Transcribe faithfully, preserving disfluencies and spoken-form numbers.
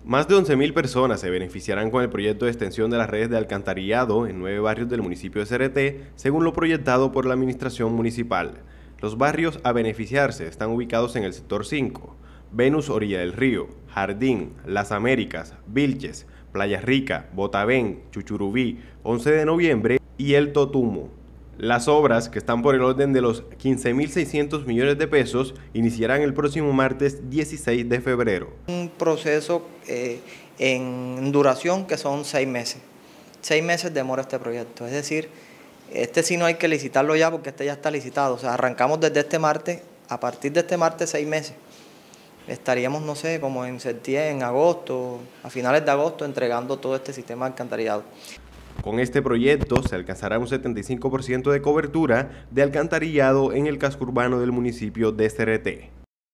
Más de once mil personas se beneficiarán con el proyecto de extensión de las redes de alcantarillado en nueve barrios del municipio de Cereté, según lo proyectado por la administración municipal. Los barrios a beneficiarse están ubicados en el sector cinco, Venus Orilla del Río, Jardín, Las Américas, Vilches, Playa Rica, Botavén, Chuchurubí, once de noviembre y El Totumo. Las obras, que están por el orden de los quince mil seiscientos millones de pesos, iniciarán el próximo martes dieciséis de febrero. Un proceso eh, en duración que son seis meses. Seis meses demora este proyecto, es decir, este sí no hay que licitarlo ya porque este ya está licitado. O sea, arrancamos desde este martes, a partir de este martes seis meses. Estaríamos, no sé, como en septiembre, en agosto, a finales de agosto, entregando todo este sistema de alcantarillado. Con este proyecto se alcanzará un setenta y cinco por ciento de cobertura de alcantarillado en el casco urbano del municipio de Cereté.